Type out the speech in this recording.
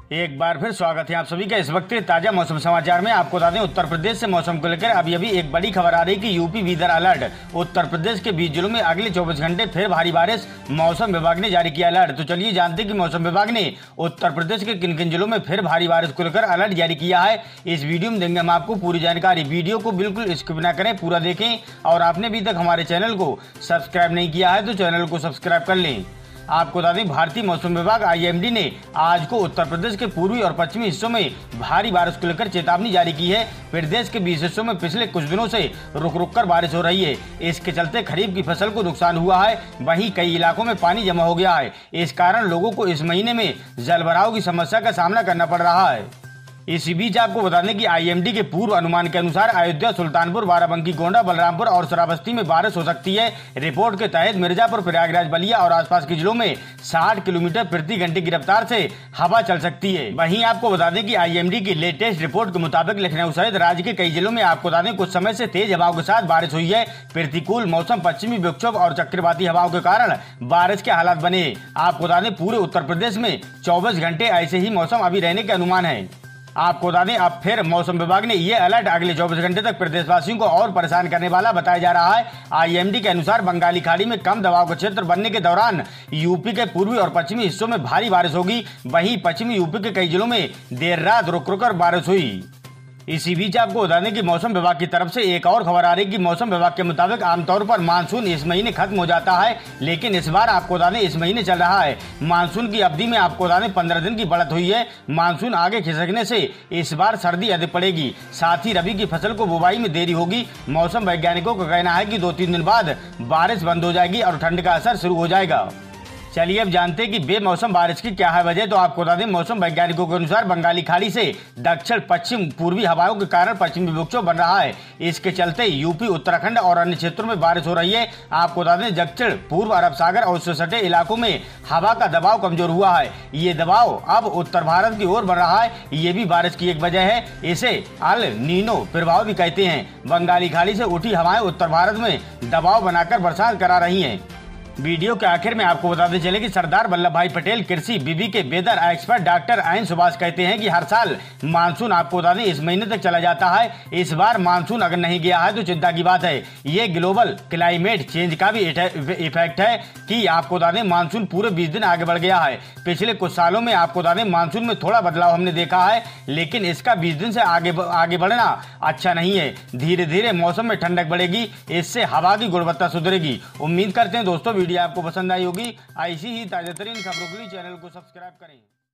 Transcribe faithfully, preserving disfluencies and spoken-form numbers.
एक बार फिर स्वागत है आप सभी का इस वक्त के ताजा मौसम समाचार में। आपको बता दें, उत्तर प्रदेश से मौसम को लेकर अभी अभी एक बड़ी खबर आ रही कि UP weather alert. Uttar Pradesh के बीस जिलों में अगले चौबीस घंटे फिर भारी बारिश, मौसम विभाग ने जारी किया अलर्ट। तो चलिए जानते हैं कि मौसम विभाग ने उत्तर प्रदेश के किन किन जिलों में फिर भारी बारिश को लेकर अलर्ट जारी किया है। इस वीडियो में देंगे हम आपको पूरी जानकारी। वीडियो को बिल्कुल स्किप न करें, पूरा देखें। और आपने अभी तक हमारे चैनल को सब्सक्राइब नहीं किया है तो चैनल को सब्सक्राइब कर लें। आपको बता दें, भारतीय मौसम विभाग आई एम डी ने आज को उत्तर प्रदेश के पूर्वी और पश्चिमी हिस्सों में भारी बारिश को लेकर चेतावनी जारी की है। प्रदेश के बीस हिस्सों में पिछले कुछ दिनों से रुक रुक कर बारिश हो रही है। इसके चलते खरीफ की फसल को नुकसान हुआ है। वहीं कई इलाकों में पानी जमा हो गया है। इस कारण लोगों को इस महीने में जलभराव की समस्या का सामना करना पड़ रहा है। इसी बीच आपको बता दें कि आई एम डी के पूर्व अनुमान के अनुसार अयोध्या, सुल्तानपुर, बाराबंकी, गोंडा, बलरामपुर और श्रावस्ती में बारिश हो सकती है। रिपोर्ट के तहत मिर्जापुर, प्रयागराज, बलिया और आसपास के जिलों में साठ किलोमीटर प्रति घंटे की रफ्तार से हवा चल सकती है। वहीं आपको बता दें कि आई एम डी की लेटेस्ट रिपोर्ट के मुताबिक लखनऊ सहित राज्य के कई जिलों में आपको बता दें कुछ समय से तेज हवाओं के साथ बारिश हुई है। प्रतिकूल मौसम, पश्चिमी विक्षोभ और चक्रवाती हवाओं के कारण बारिश के हालात बने। आपको बता दें पूरे उत्तर प्रदेश में चौबीस घंटे ऐसे ही मौसम अभी रहने के अनुमान है। आपको बता दें, अब फिर मौसम विभाग ने ये अलर्ट अगले चौबीस घंटे तक प्रदेशवासियों को और परेशान करने वाला बताया जा रहा है। आई एम डी के अनुसार बंगाली खाड़ी में कम दबाव का क्षेत्र बनने के दौरान यूपी के पूर्वी और पश्चिमी हिस्सों में भारी बारिश होगी। वहीं पश्चिमी यूपी के कई जिलों में देर रात रुक रुक कर बारिश हुई। इसी बीच आपको बता दें कि मौसम विभाग की तरफ से एक और खबर आ रही है कि मौसम विभाग के मुताबिक आमतौर पर मानसून इस महीने खत्म हो जाता है, लेकिन इस बार आपको बता दें इस महीने चल रहा है। मानसून की अवधि में आपको बता दें पंद्रह दिन की बढ़त हुई है। मानसून आगे खिसकने से इस बार सर्दी अधिक पड़ेगी, साथ ही रबी की फसल को बुवाई में देरी होगी। मौसम वैज्ञानिकों का कहना है कि दो तीन दिन बाद बारिश बंद हो जाएगी और ठंड का असर शुरू हो जाएगा। चलिए अब जानते हैं कि बेमौसम बारिश की क्या है वजह। तो आपको बता दें, मौसम वैज्ञानिकों के अनुसार बंगाली खाड़ी से दक्षिण पश्चिम पूर्वी हवाओं के कारण पश्चिमी विक्षोभ बन रहा है। इसके चलते यूपी, उत्तराखंड और अन्य क्षेत्रों में बारिश हो रही है। आपको बता दें, दक्षिण पूर्व अरब सागर और उससे सटे इलाकों में हवा का दबाव कमजोर हुआ है। ये दबाव अब उत्तर भारत की ओर बढ़ रहा है। ये भी बारिश की एक वजह है। इसे अल नीनो प्रभाव भी कहते हैं। बंगाली खाड़ी से उठी हवाएं उत्तर भारत में दबाव बनाकर बरसात करा रही हैं। वीडियो के आखिर में आपको बताते चले कि सरदार वल्लभ भाई पटेल कृषि विवि के weather expert doctor Ayan Subhash कहते हैं कि हर साल मानसून आपको बता दें इस महीने तक चला जाता है। इस बार मानसून अगर नहीं गया है तो चिंता की बात है। ये ग्लोबल क्लाइमेट चेंज का भी इफेक्ट है कि आपको बता दें मानसून पूरे बीस दिन आगे बढ़ गया है। पिछले कुछ सालों में आपको बता दें मानसून में थोड़ा बदलाव हमने देखा है, लेकिन इसका बीस दिन से आगे आगे बढ़ना अच्छा नहीं है। धीरे धीरे मौसम में ठंडक बढ़ेगी, इससे हवा की गुणवत्ता सुधरेगी। उम्मीद करते हैं दोस्तों वीडियो आपको पसंद आई होगी। ऐसी ही ताजा तरीन खबरों के लिए चैनल को सब्सक्राइब करें।